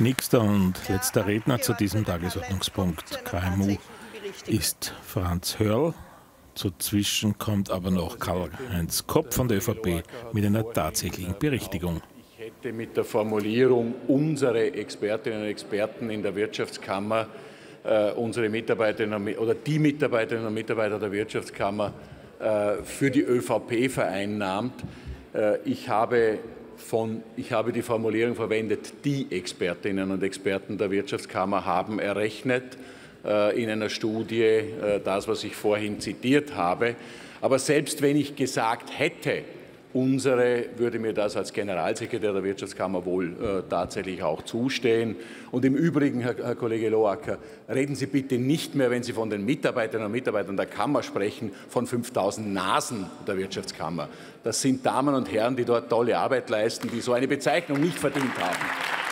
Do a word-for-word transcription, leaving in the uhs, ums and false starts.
Nächster und letzter Redner zu diesem Tagesordnungspunkt K M U ist Franz Hörl. Dazwischen kommt aber noch Karl-Heinz Kopp von der ÖVP mit einer tatsächlichen Berichtigung. Ich hätte mit der Formulierung unsere Expertinnen und Experten in der Wirtschaftskammer, äh, unsere Mitarbeiterinnen oder die Mitarbeiterinnen und Mitarbeiter der Wirtschaftskammer äh, für die ÖVP vereinnahmt. Äh, ich habe Von, ich habe die Formulierung verwendet, die Expertinnen und Experten der Wirtschaftskammer haben errechnet äh, in einer Studie äh, das, was ich vorhin zitiert habe. Aber selbst wenn ich gesagt hätte, unsere, würde mir das als Generalsekretär der Wirtschaftskammer wohl äh, tatsächlich auch zustehen. Und im Übrigen, Herr, Herr Kollege Loacker, reden Sie bitte nicht mehr, wenn Sie von den Mitarbeiterinnen und Mitarbeitern der Kammer sprechen, von fünftausend Nasen der Wirtschaftskammer. Das sind Damen und Herren, die dort tolle Arbeit leisten, die so eine Bezeichnung nicht verdient haben.